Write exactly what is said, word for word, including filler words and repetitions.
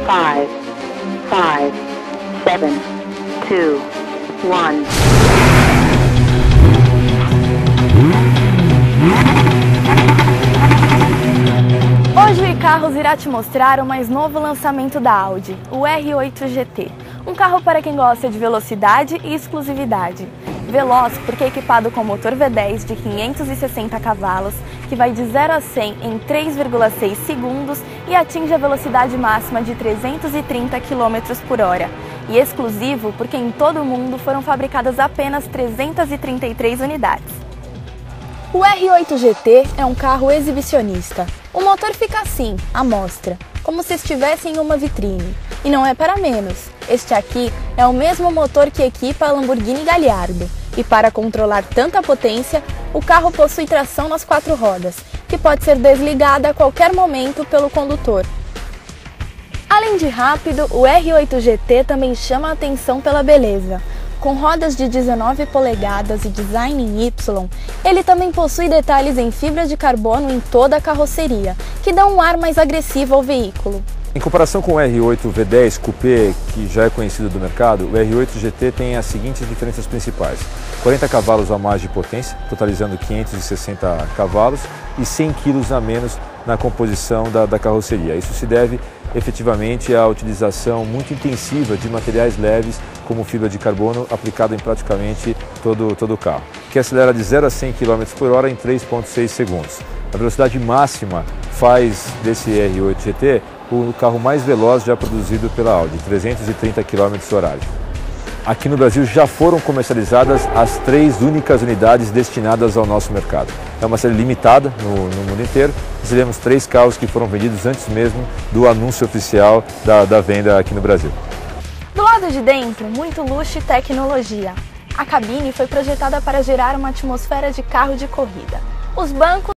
Five, five, seven, two, one. Hoje o iCarros irá te mostrar o mais novo lançamento da Audi, o R oito G T. Um carro para quem gosta de velocidade e exclusividade. Veloz porque é equipado com motor V dez de quinhentos e sessenta cavalos, que vai de zero a cem em três vírgula seis segundos e atinge a velocidade máxima de trezentos e trinta quilômetros por hora. E exclusivo porque em todo o mundo foram fabricadas apenas trezentas e trinta e três unidades. O R oito G T é um carro exibicionista. O motor fica assim, à mostra, como se estivesse em uma vitrine. E não é para menos. Este aqui é o mesmo motor que equipa a Lamborghini Gallardo. E para controlar tanta potência, o carro possui tração nas quatro rodas, que pode ser desligada a qualquer momento pelo condutor. Além de rápido, o R oito G T também chama a atenção pela beleza. Com rodas de dezenove polegadas e design em Y, ele também possui detalhes em fibra de carbono em toda a carroceria, que dão um ar mais agressivo ao veículo. Em comparação com o R oito V dez Coupé, que já é conhecido do mercado, o R oito G T tem as seguintes diferenças principais. quarenta cavalos a mais de potência, totalizando quinhentos e sessenta cavalos, e cem quilos a menos na composição da, da carroceria. Isso se deve efetivamente à utilização muito intensiva de materiais leves, como fibra de carbono, aplicada em praticamente todo, todo o carro, que acelera de zero a cem quilômetros por hora em três vírgula seis segundos. A velocidade máxima faz desse R oito G T o carro mais veloz já produzido pela Audi, trezentos e trinta quilômetros por hora. Aqui no Brasil já foram comercializadas as três únicas unidades destinadas ao nosso mercado. É uma série limitada no, no mundo inteiro. Recebemos três carros que foram vendidos antes mesmo do anúncio oficial da, da venda aqui no Brasil. Do lado de dentro, muito luxo e tecnologia. A cabine foi projetada para gerar uma atmosfera de carro de corrida. Os bancos